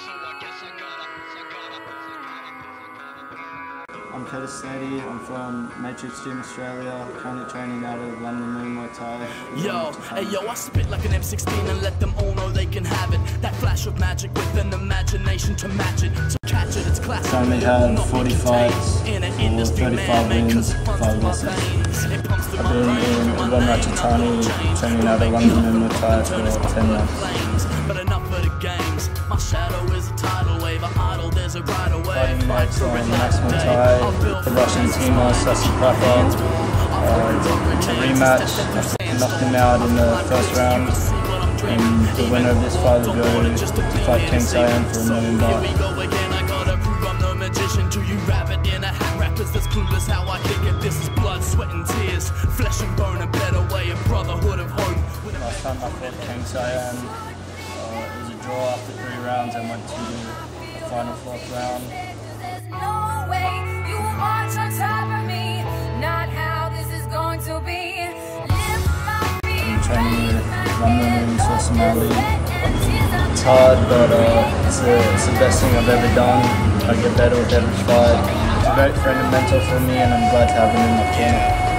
I'm Kurtis Stati, I'm from Matrix Gym, Australia, currently training out of Lamnammoon Muay Thai. Yo, I spit like an M16 and let them all know they can have it. That flash of magic with an imagination to match it. To catch it, it's classic. Currently had 40 fights, 35 wins, 5 losses. I've been in Lamnammmoon training out of Lamnammmoon Muay Thai for 10 months. But enough of the games. My shadow is a tidal wave, an idol, there's a right away. Fighting Max Muay Thai, the Russian teamer, Stasi Krapper. It's a rematch. Knocked him out in the first round. And the winner of this fight will go to fight King Siam for $1 million. I gotta prove I'm the magician to you, rabbit in a hat. Rappers that's clueless how I kick it. This is blood, sweat and tears, flesh and bone, a better way, a brotherhood of hope. Last time I fought King Siam, it was a draw after 3 rounds and went to the final 4th round. There's no way you will march on top of me. Not how this is going to be. I'm training with Lamnammoon Sor Sumalee. It's hard, but it's the best thing I've ever done. I get better with every fight. He's a great friend and mentor for me, and I'm glad to have him in my corner.